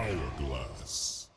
Hourglass.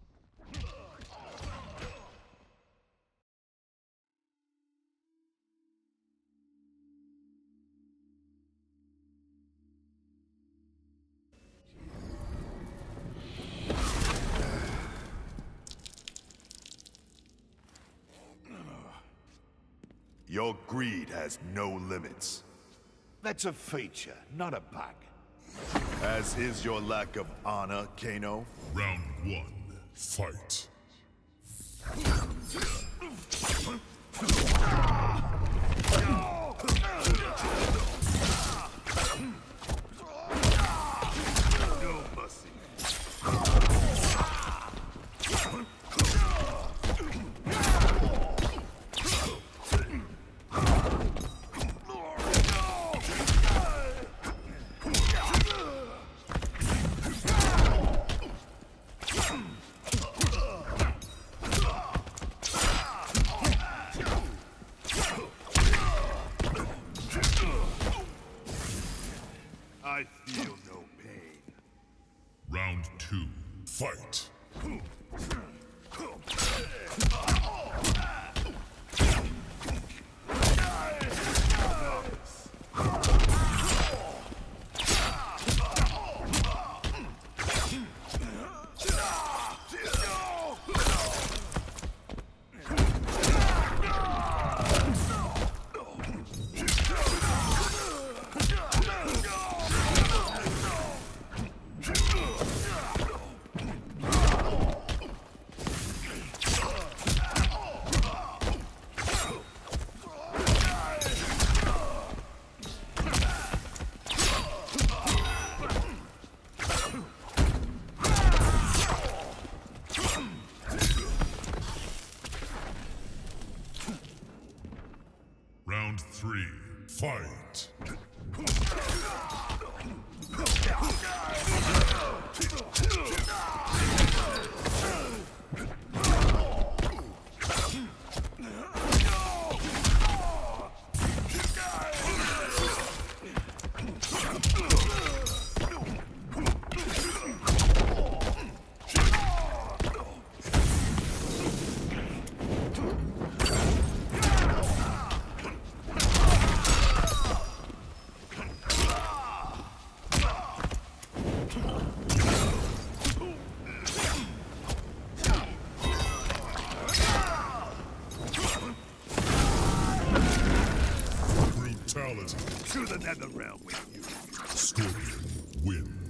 Your greed has no limits. That's a feature, not a bug. As is your lack of honor, Kano. Round 1, fight. No mercy. I feel no pain. Round 2, fight. Round 3, fight. Brutality. To the nether realm with you. Scorpion wins.